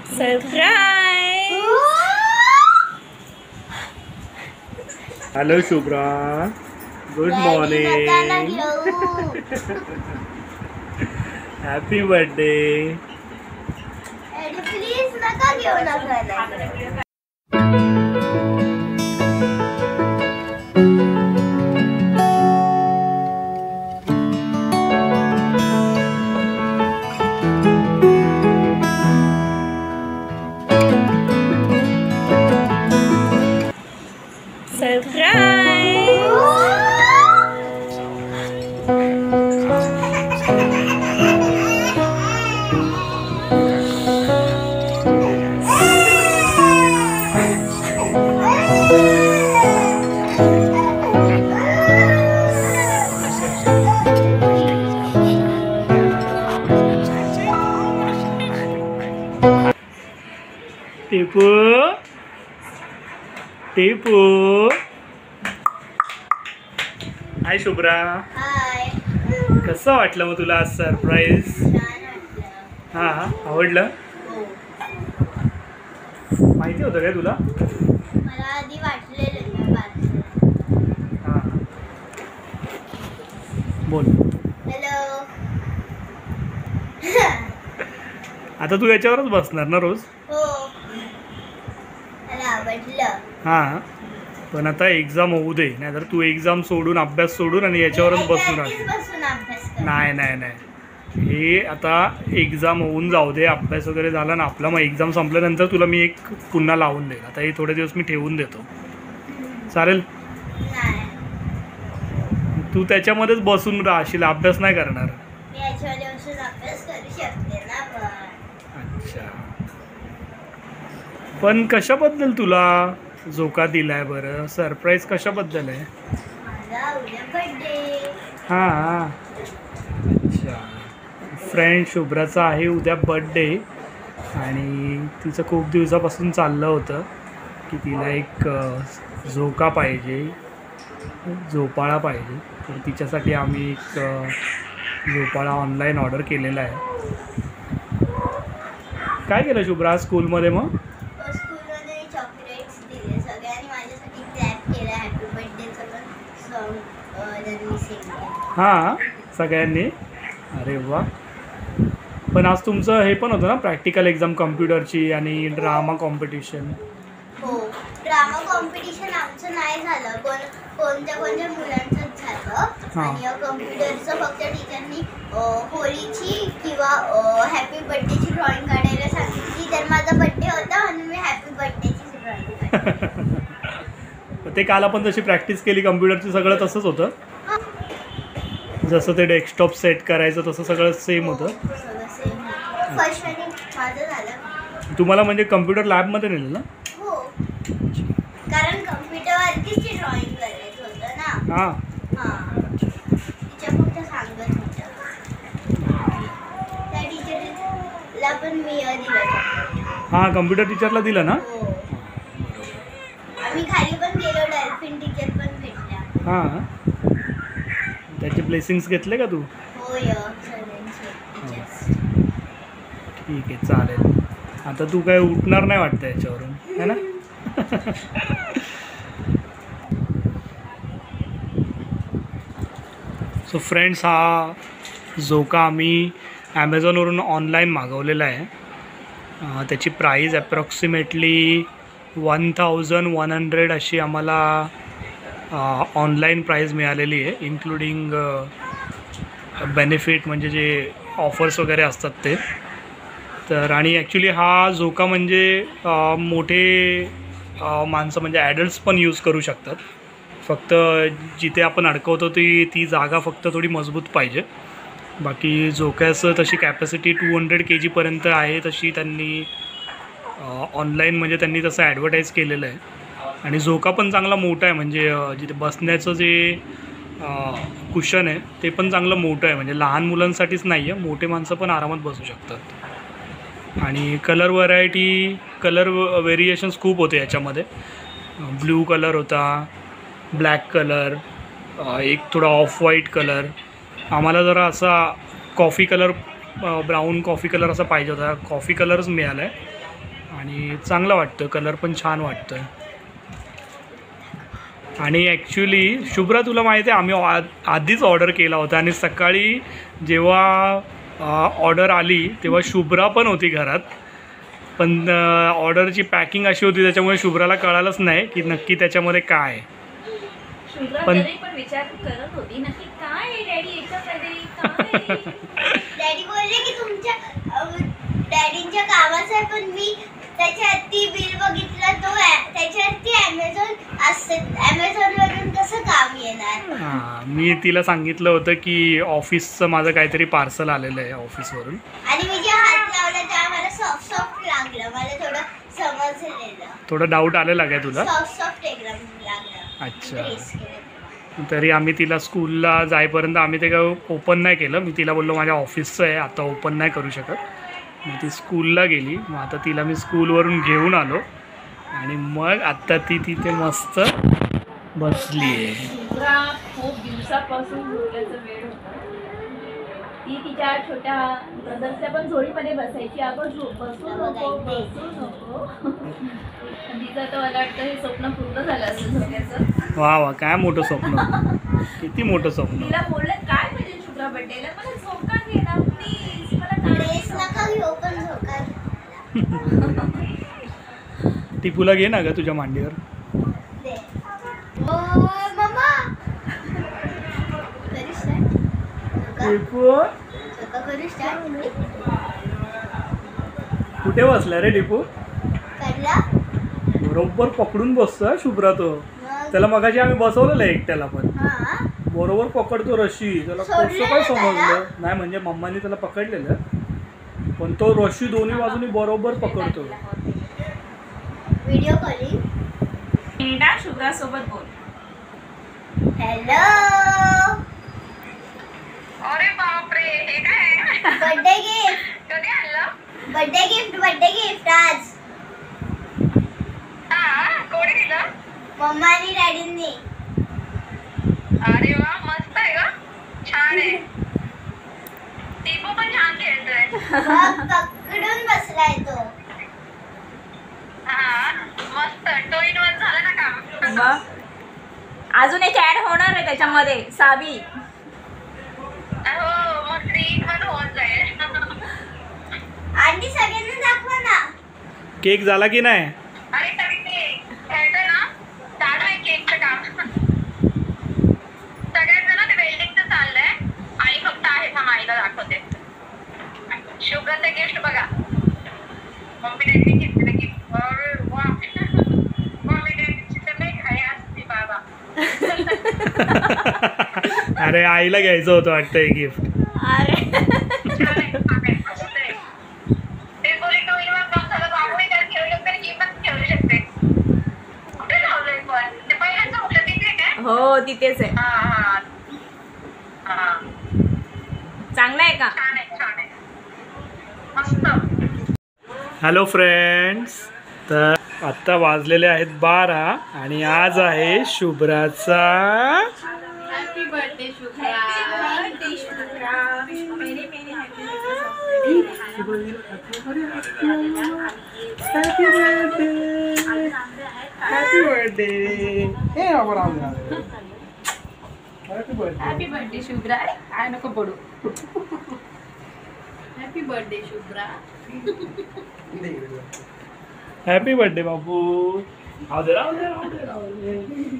Surprise. Hello Shubhra, good morning. Happy birthday. Please नका घेऊ नका. टिपू टिपू. हाय शुभ्रा. हाय. कसं वाटलं मग तुला आज सरप्राईज? हां आवडलं. माहिती होतं काय तुला? मला आधी वाटलेलं. हां बोल. हॅलो. आता तू याच्यावरच बसणार ना रोज? हो, मला आवडलं. हां पण आता एक्झाम होऊ दे, नाहीतर तू एक्झाम सोडून अभ्यास सोडून आणि याच्यावरच बसून राहते. बसून अभ्यास कर. नाही नाही नाही, हे आता एक्झाम होऊन जाऊ दे, अभ्यास वगैरे झाला ना आपला, मग एक्झाम संपल्यानंतर तुला मी एक पुन्हा लावून देईन. आता हे थोडे दिवस मी ठेवून देतो, चालेल? नाही, तू त्याच्यामध्येच बसून राहशील, अभ्यास नाही करणार. मी याच्यामध्ये बसून अभ्यास करू शकते ना. पण अच्छा, पण कशाबद्दल तुला झोका दिलाय बरं? सरप्राईज कशाबद्दल आहे? माझा उद्या बर्थडे. हां अच्छा, फ्रेंड शुभ्राचा आहे उद्या बर्थडे आणि तिचं खूप दिवसापासून चाललं होतं की तिला एक झोका पाहिजे, झोपाळा पाहिजे. तर तिच्यासाठी आम्ही एक झोपाळा ऑनलाईन ऑर्डर केलेला आहे. काय केलं शुभ्रा स्कूलमध्ये? मग स्कूलमध्ये चॉकलेट्स दिले सगळ्यांनी, माझ्यासाठी क्लॅप केलं. हॅपी बर्थडेचं पण सॉन्ग त्यांनी सिंग केलं. हां सगळ्यांनी. अरे वा. पण आज तुमचं हे पण होतं ना प्रॅक्टिकल एक्झाम कम्प्युटरची आणि ड्रामा कॉम्पिटिशन? हो, ड्रामा कॉम्पिटिशन आमचं नाही झालं, कोणत्या मुलांचंच झालं. आणि कम्प्युटरचं फक्त टीचरनी होळीची किंवा हॅपी बर्थडेची ड्रॉइंग काढायला सांगितली. तर माझा बर्थडे होता म्हणून मी हॅपी बर्थडेची ड्रॉइंग काढली. ते काल आपण तशी प्रॅक्टिस केली कम्प्युटरची, सगळं तसंच होतं. जसं ते डेस्कटॉप सेट करायचं तसं सगळं सेम होतं. फर्स्ट माझं झालं. तुम्हाला म्हणजे कम्प्युटर लॅबमध्ये नेलं ना? हो, कारण कम्प्युटरवरतीच ती ड्रॉइंग करायचं होतं ना. हां टीचर फक्त सांगत होतं. त्या टीचरला पण मी दिलं. हां कम्प्युटर टीचरला दिलं ना? हो, आम्ही खाली पण गेलो, डॉल्फिन टीचर पण भेटल्या. हां त्याचे ब्लेसिंग्स घेतले का तू? होय, सगळ्यांचे टीचर्स. ठीक आहे चालेल. आता तू काय उठणार नाही वाटतं याच्यावरून, है ना? सो फ्रेंड्स, हा झोका आम्ही ॲमेझॉनवरून ऑनलाईन मागवलेला आहे. त्याची प्राईज ॲप्रॉक्सिमेटली 1100 अशी आम्हाला ऑनलाईन प्राईज मिळालेली आहे, इन्क्लुडिंग बेनिफिट म्हणजे जे ऑफर्स वगैरे असतात ते. तर आणि ॲक्च्युली हा झोका म्हणजे मोठे माणसं म्हणजे ॲडल्ट्स पण यूज करू शकतात. फक्त जिथे आपण अडकवतो ती जागा फक्त थोडी मजबूत पाहिजे. बाकी झोक्याचं तशी कॅपॅसिटी 200 kg आहे, तशी त्यांनी ऑनलाईन म्हणजे त्यांनी तसं ॲडव्हर्टाईज केलेलं आहे. आणि झोका पण चांगला मोठा आहे, म्हणजे जिथे बसण्याचं जे कुशन आहे ते पण चांगलं मोठं आहे, म्हणजे लहान मुलांसाठीच नाही आहे, मोठे माणसं पण आरामात बसू शकतात. आणि कलर व्हेरिएशन्स खूप होते याच्यामध्ये. ब्ल्यू कलर होता, ब्लॅक कलर, एक थोडा ऑफ व्हाईट कलर. आम्हाला जरा असा coffee colour, brown coffee colour असा पाहिजे होता. कॉफी कलरच मिळाला आहे. आणि चांगलं वाटतं, कलर पण छान वाटतं. आणि ॲक्च्युली शुभ्रा तुला माहिती आहे आम्ही आधीच ऑर्डर केला होता आणि सकाळी जेव्हा ऑर्डर आली तेव्हा शुभ्रा पण होती घरात, पण ऑर्डरची पॅकिंग अशी होती त्याच्यामुळे शुभ्राला कळालंच नाही की नक्की त्याच्यामध्ये काय आहे. पण विचार करत होती नक्की काय आहे डॅडी याच्यामध्ये काय. डॅडी बोलले की तुमच्या डॅडींच्या कामाचं आहे, पण मी त्याच्यावरती बिल बघितलं तो त्याच्यावरती ॲमेझॉनवरून कसं काम येणार. हां, मी तिला सांगितलं होतं की ऑफिसचं माझं काहीतरी पार्सल आलेलं आहे ऑफिसवरून. आणि मी जेव्हा हात लावला तेव्हा मला सॉफ्ट सॉफ्ट लागलं, मला थोडं समजलेलं. थोडं डाऊट आलेला काय तुला? सॉफ्ट सॉफ्ट एकदम लागलं. अच्छा. तरी आम्ही तिला स्कूलला जाईपर्यंत आम्ही ते काय ओपन नाही केलं. मी तिला बोललो माझ्या ऑफिसचं आहे, आता ओपन नाही करू शकत. मग ती स्कूलला गेली. मग आता तिला मी स्कूलवरून घेऊन आलो आणि मग आत्ता ती तिथे मस्त बसली आहे. खूप दिवसापासून झोपल्याचा वेळ होता. ती तिच्या छोट्या ब्रदरच्या पण झोळीमध्ये बसायची. आपण बसू नको. तिचं तर मला वाटतं हे स्वप्न पूर्ण झालं असं झोक्याचं. वा वा, काय मोठं स्वप्न, किती मोठं स्वप्न. तिला बोललं काय म्हणजे शुभ्रा बड्डेला मला झोका घे ना प्लीज, मला ड्रेस नका घेऊ पण झोका टिपूला घे ना ग तुझ्या मांडीवर. दे. ओ मम्मा करू स्टार्ट. टिपू झोका करू स्टार्ट. कुठे बसला रे टिपू? करला बरोबर पकडून बसतो शुभ्रा तो. मग त्याला मगाशी आम्ही बसवलेलं आहे एकट्याला, पण हा बरोबर पकडतो रशी. त्याला सोडलेलं कसं काय त्याला? समजलं नाही, म्हणजे मम्मानी त्याला पकडलेलं, पण तो रशी दोन्ही बाजूनी बरोबर पकडतो. Video calling. एकदा शुभ्रा सोबत बोल. हॅलो. अरे बापरे, हे काय बर्थडे गिफ्ट. कधी आणलं? बर्थडे गिफ्ट आज. हा, कोणी दिलं? मम्मा आणि डॅडींनी. अरे वा, मस्त आहे ग, छान आहे. टिपू पण छान खेळतोय. मग पकडून बसलाय तो. हा, मस्त. टू इन वन झालं ना काम. मग अजून एक ऍड होणार आहे त्याच्यामध्ये, साबी. हो, मग 3 in 1 होऊन जाईल. आंटी सगळ्यांना दाखवा ना. केक झाला की नाही? अरे तरी ते खेळतोय ना, चालू आहे केकचं काम. सगळ्यांना ना ते वेल्डिंगचं चाललंय आणि फक्त आहे थांब आईला दाखवते. शुभ्राचं गिफ्ट बघा. मम्मी डॅडी घेतलेलं गिफ्ट. अरे वा, मम्मी डॅडीची तर नाही घाई असते बाबा. अरे आईला घ्यायचं होतं वाटतं हे गिफ्ट. अरे छान आहे, छान आहे, मस्त आहे. ते बोली टू इन वन काम झालं, बाबूने त्यात ठेवलं तर ही पण ठेवू शकते. कुठे लावलंय पण? ते पहिल्यांदा होतं तिथे काय? हो तिथेच आहे. हा. चांगलं आहे का? छान आहे, छान आहे, मस्त. हॅलो फ्रेंड्स, तर आत्ता वाजलेले आहेत 12 आणि आज आहे शुभ्राचा happy birthday Shubhra. Happy birthday. हे हॅपी बर्थडे शुभ्रा. काय नको पडू. Happy birthday Shubhra. Happy birthday बाबू. राहू दे, राहू दे, राहू दे, राहू दे.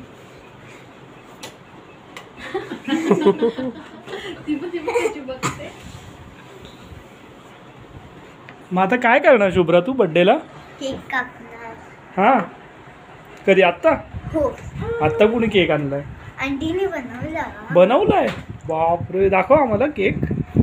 मग आता काय करणार शुभ्रा तू बर्थडेला? केक कापणार. हा, कधी आत्ता? हो, आत्ता कुणी केक आणलाय? आंटीने बनवला. बनवलाय? बापरे, दाखव आम्हाला cake.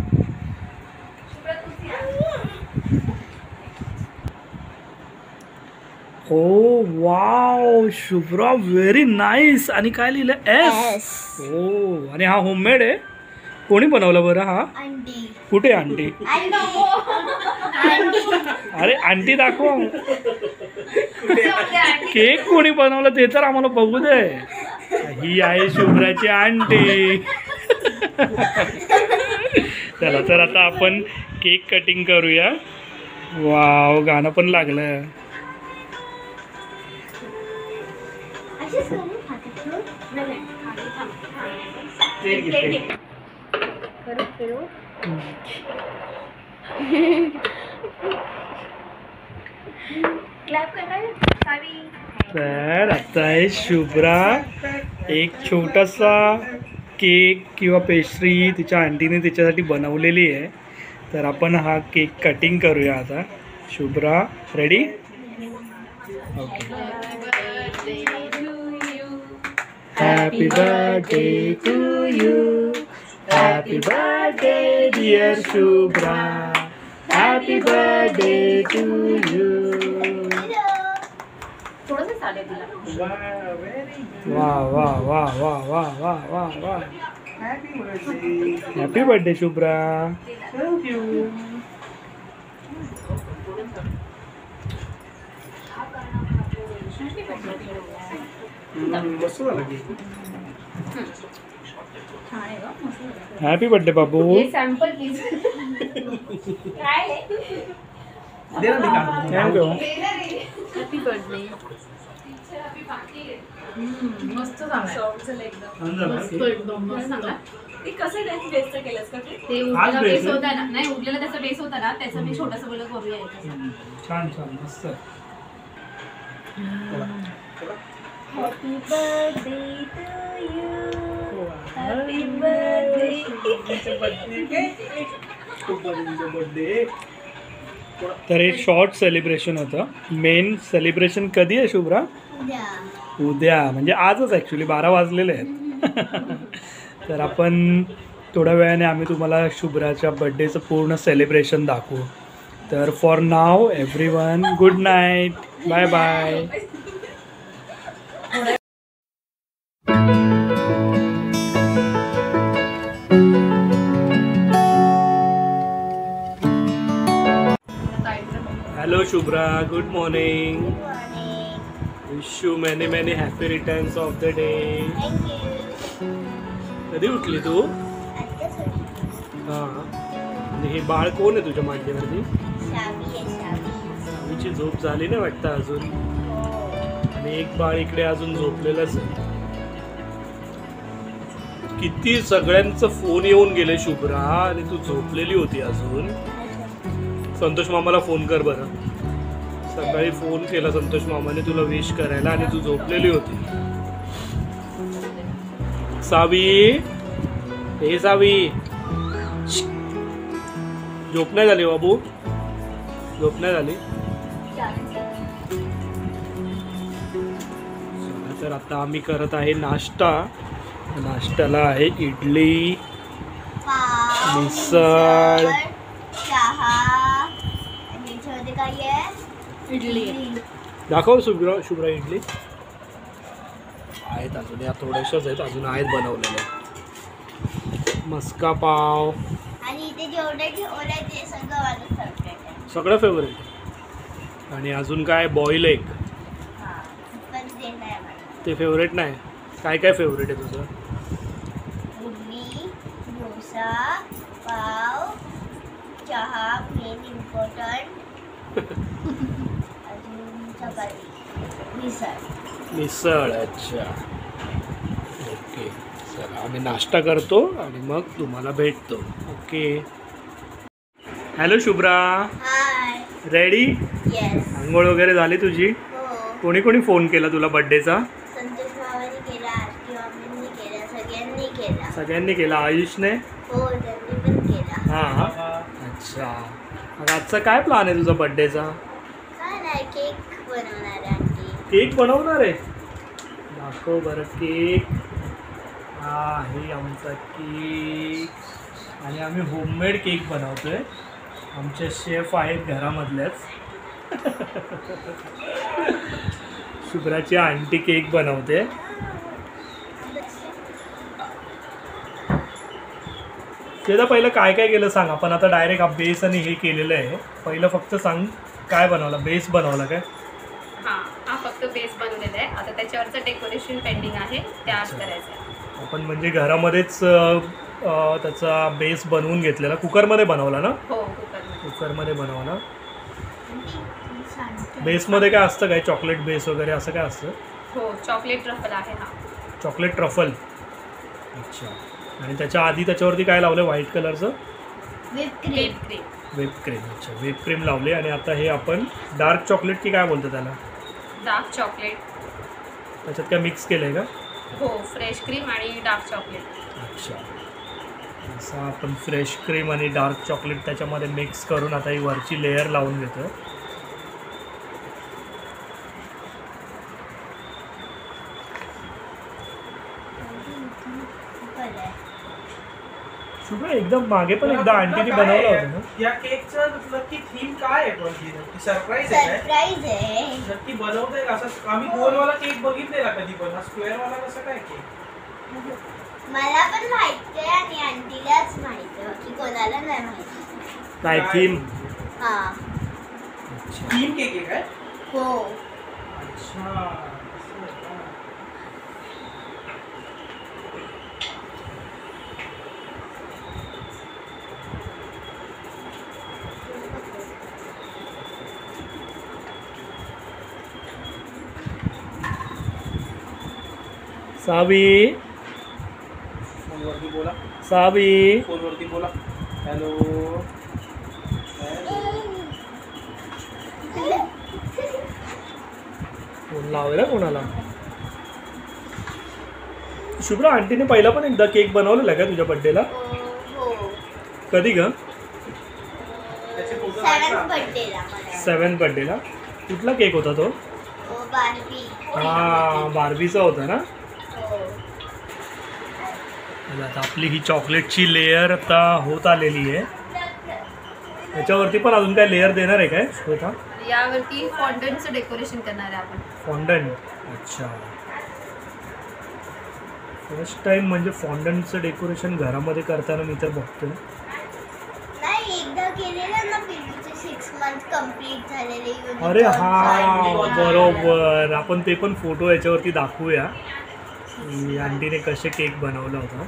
Oh wow Shubhra, very nice. आणि काय लिहिलं? एस. ओ, आणि हा होममेड आहे. कोणी बनवलं बरं हा? आंटी. कुठे आंटी? अरे आंटी दाखव. केक कोणी बनवलं ते तर आम्हाला बघू दे. ही आहे शुभ्राची आंटी. चला तर आता आपण केक कटिंग करूया. वाव, गाणं पण लागलं. अशीच करू हातात ठेवून. नाही, नाही. खाली थांब. हा. प्लेट घे, प्लेट. करू फिरू. क्लॅप करणार सावी. तर आता आहे शुभ्रा एक छोटासा केक किंवा पेस्ट्री तिच्या आंटीने तिच्यासाठी बनवलेली आहे. तर आपण हा केक कटिंग करूया आता. Shubhra ready? Okay. Happy birthday to you. Happy birthday dear Shubhra. Happy birthday to you. थोडंसं चालेल तिला. वा वा वा वा वा वा वा वा. Happy birthday Shubhra. मस्त झालं की. छान आहे गं, मस्त झालं. हॅपी बर्थडे बाबू. हे सॅम्पल प्लीज. काय आहे? Thank you. Happy birthday. मस्त झालं. मस्त एकदम मस्त झालं. ते कसं त्याची बेस्ट केलंस का ते? ते हाच उरलेला base बेस आहे? होता ना, नाही उरलेला त्याचा बेस होता ना, त्याचं मी छोटंसं बोलत करूया याच्यात. छान छान मस्त. Happy birthday to you. Happy birthday. तर हे शॉर्ट सेलिब्रेशन होतं. मेन सेलिब्रेशन कधी आहे शुभ्रा? उद्या. उद्या म्हणजे आजच ॲक्च्युली 12 वाजलेले आहेत. तर आपण थोड्या वेळाने आम्ही तुम्हाला शुभ्राच्या बड्डेचं पूर्ण सेलिब्रेशन दाखवू. तर फॉर नाव everyone good night. Bye bye. Hello Shubhra, good morning. Wish you many many happy returns of the day. Thank you. कधी उठली तू? हां. आणि हे बाळ कोण आहे तुझ्या मांडीवरती? शावी आहे शावी. सावीची झोप झाली नाही वाटतं अजून. आणि एक बाळ इकडे अजून झोपलेलंच आहे. किती सगळ्यांचं फोन येऊन गेले शुभ्रा आणि तू झोपलेली होती अजून. संतोष मामाला फोन कर बरं. सकाळी फोन केला संतोष मामाने तुला विश करायला आणि तू झोपलेली होती. सावी, हे सावी, झोप नाही झाली बाबू? झोप नाही झाली? तर आता आम्ही करत आहे नाश्ता. नाश्त्याला आहे इडली, पाव, मिसळ, चहा आणि याच्यामध्ये काय आहे? इडली. दाखव शुभ्रा. शुभ्रा इडली आहेत अजून, या थोड्याशाच आहेत अजून, आहेत बनवलेल्या. मस्का पाव आणि इथे जेवढे ठेवलं आहे ते सगळं माझं फेवरेट आहे. सगळं फेवरेट. आणि अजून काय बॉईल एग हां पण ते नाही मला. ते फेवरेट नाही. काय काय फेवरेट आहे तुझं? इडली, डोसा, पाव, चहा मेन इम्पॉर्टंट. अजून चपाती, मिसळ. मिसळ. अच्छा, ओके. चला आम्ही नाश्ता करतो आणि मग तुम्हाला भेटतो. Okay. Hello Shubhra, hi. Ready? Yes. आंघोळ वगैरे झाली तुझी? हो. कोणी कोणी फोन केला तुला बड्डेचा? संतोष मामाने केला, आरती मामींनी केला, सगळ्यांनी केला. सगळ्यांनी केला. आयुषने? हो त्यांनी पण केला. हां. अच्छा, मग आजचा काय प्लॅन आहे तुझा बड्डेचा? काय नाही केक बनवणार आहे आंटी. केक बनवणार आहे? दाखव बरं केक. हा आहे आमचा केक आणि आम्ही होममेड केक बनवतोय. आमचे शेफ आहेत घरामधल्याच. शुभ्राची आंटी केक बनवते. तेदा पहिलं काय काय केलं सांग. आपण आता डायरेक्ट बेस आणि हे केलेलं आहे. पहिलं फक्त सांग काय बनवला. बेस बनवला काय? हा हा फक्त बेस बनवलेला आहे. आता त्याच्यावरचं डेकोरेशन पेंडिंग आहे, ते आज करायचं आहे. आपण म्हणजे घरामध्येच त्याचा बेस बनवून घेतलेला. कुकरमध्ये बनवला ना? हो कुकरमध्ये. कुकरमध्ये बनवला. आंटी सांगते. बेसमध्ये काय असतं? काय चॉकलेट बेस वगैरे असं काय असतं? हो, चॉकलेट ट्रफल आहे हा. Chocolate truffle. अच्छा. आणि त्याच्या आधी त्याच्यावरती काय लावलं व्हाईट कलरचं? Whip cream. Whip cream. Whip cream. अच्छा, व्हिप क्रीम लावली. आणि आता हे आपण डार्क चॉकलेट की काय बोलतो त्याला? Dark chocolate. त्याच्यात काय मिक्स केलं आहे का? हो, फ्रेश क्रीम आणि डार्क चॉकलेट. अच्छा. असं आपण फ्रेश क्रीम आणि डार्क चॉकलेट त्याच्यामध्ये मिक्स करून आता ही वरची लेयर लावून घेतो. शुभ एकदम मागे पण एकदा आंटीने बनवलं होतं ना? या केकचं नक्की थीम काय आहे? पण ती सरप्राईज आहे काय? सरप्राईज आहे. नक्की बनवताय का? असं आम्ही गोलवाला केक बघितलेला कधी पण, हा स्क्वेअरवाला कसा काय केक? मला पण माहिती आहे आणि आंटीलाच माहिती आहे, की कोणाला नाही माहिती. काय थीम? हा. थीम केक आहे काय? हो. अच्छा. सावी, फोनवरती बोला. सावी. फोनवरती बोला. हॅलो. फोन लावला कोणाला? शुभ्रा, आंटीने पहिला पण एकदा केक बनवलेला का तुझ्या बर्थडेला? हो. कधी ग? त्याचे फोटो आहेत 7th का? बर्थडेला मला. 7th बर्थडेला. कुठला केक होता तो? बार्बी. हा, बार्बीचा होता ना? हो. आता आपली ही चॉकलेटची लेअर आता होत आलेली आहे. याच्यावरती पण अजून काय लेअर देणार आहे काय श्वेता? यावरती फॉन्डंटचं डेकोरेशन करणार आहे आपण. फॉन्डंट. अच्छा. फर्स्ट टाइम म्हणजे फॉन्डंटचं डेकोरेशन घरामध्ये करताना मी तर बघतोय. नाही, एकदा केलेलं ना पिलूचे 6 मंथ कंप्लीट झालेले. अरे हा, बरोबर. आपण ते पण फोटो याच्यावरती दाखवूया की आंटीने कसे केक बनवला होता.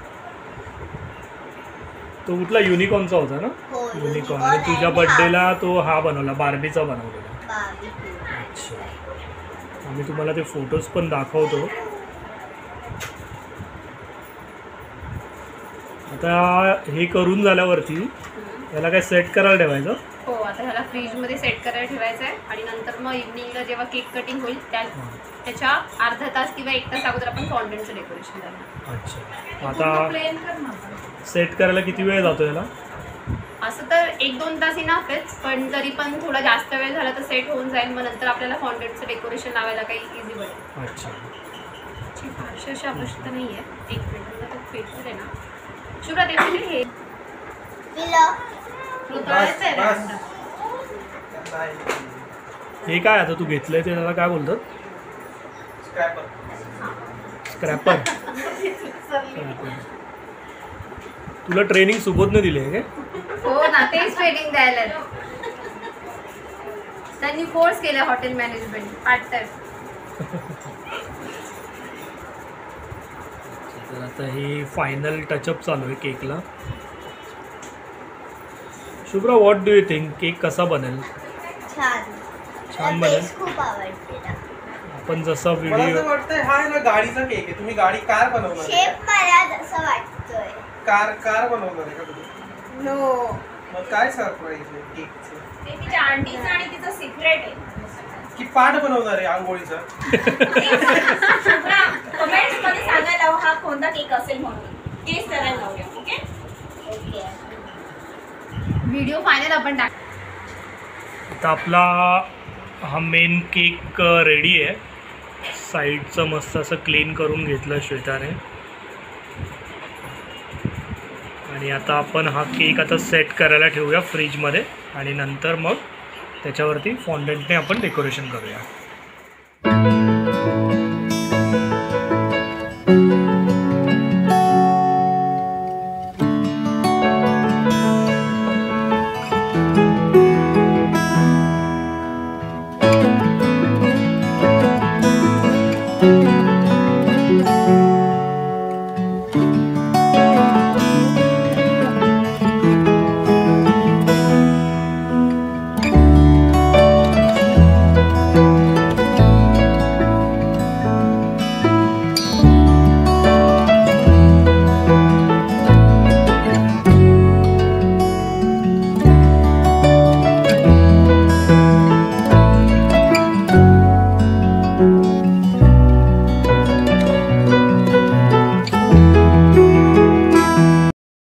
तो कुठला युनिकॉर्नचा होता ना? हो, युनिकॉर्न. unicorn आणि तुझ्या आणि बर्थडेला तो हा बनवला, बार्बीचा बनवलेला. बार्बी. अच्छा. आम्ही तुम्हाला ते फोटोज पण दाखवतो. आता हे करून झाल्यावरती याला काय सेट करायला ठेवायचं? हो, आता ह्याला फ्रीजमध्ये सेट करायला ठेवायचं आहे आणि नंतर मग इव्हनिंगला जेव्हा केक कटिंग होईल त्याच्या अर्धा तास किंवा 1 तास अगोदर आपण फॉन्डंटचं डेकोरेशन करणार. अच्छा. आता सेट करायला किती वेळ जातो याला? असं तर 1-2 तास इनफ आहेच, पण तरी पण थोडा जास्त वेळ झाला तर सेट होऊन जाईल. मग नंतर आपल्याला फॉन्डंटचं डेकोरेशन लावायला काही इझी पडेल. अच्छा. फारशी अशी आवश्यकता नाही आहे. 1 मिनिट तो पेपर आहे ना शुभ्रा, ते म्हणजे हे पिलं. तळायचं आहे बस. रे. हे काय आता तू घेतलंय ते त्याला काय बोलतात? स्क्रॅपर. स्क्रॅपर. तुला ट्रेनिंग सुबोधने दिली आहे काय? हो ना, तेच ट्रेनिंग द्यायला त्यांनी कोर्स केला हॉटेल मॅनेजमेंट पार्ट टाइम. तर आता हे फायनल टचअप चालू आहे केकला. Shubhra, what do you think? Cake कसा बनेल? छान. छान मला बनेल. taste खूप आवडते ना. आपण जसा मला व्हिडिओ तर वाटतंय हा आहे ना गाडीचा केक आहे. तुम्ही गाडी कार बनवणार आहे? शेप मला जसं वाटतोय. कार बनवणार आहे का तुम्ही? नो. मग काय सरप्राईज आहे केकचं? ते तिच्या आंटीचं आणि तिचं सिक्रेट आहे. की पाठ बनवणार आहे आंघोळीचा? कमेंट्स मध्ये सांगायला लावा हा कोणता केक असेल म्हणून. केस करायला लावूया. ओके. ओके. व्हिडिओ फायनल आपण टाक. आता आपला हा मेन केक रेडी आहे. साईडचं मस्त असं क्लीन करून घेतलं श्वेताने. आणि आता आपण हा केक आता सेट करायला ठेवूया फ्रीजमध्ये आणि नंतर मग त्याच्यावरती फॉन्डंटने आपण डेकोरेशन करूया.